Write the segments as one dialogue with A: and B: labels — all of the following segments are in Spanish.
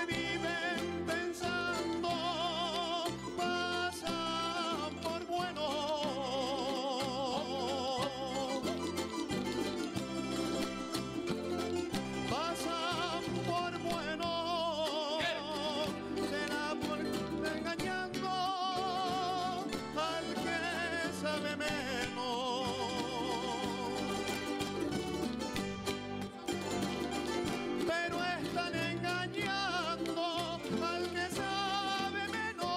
A: que viven pensando pasan por buenos. Pasan por buenos. Será por engañando al que sabe menos. Pero están engañando al que sabe menos.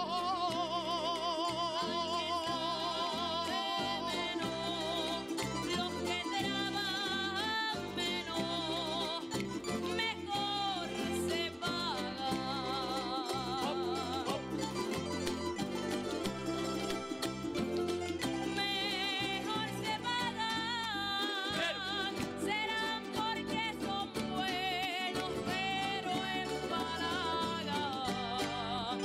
B: Los que trabajan menos, mejor se pagan. Mejor se pagan. Serán porque son buenos, pero empalagan.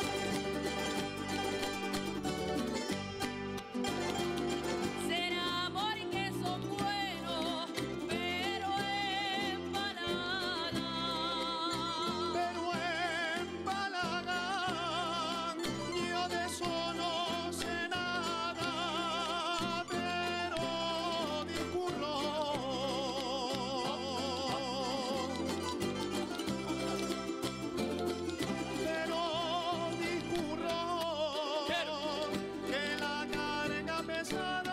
B: Será porque son buenos, pero empalagan.
A: Pero empalagan. Yo de eso no sé nada, pero discurro. Pero discurro que la carga pesada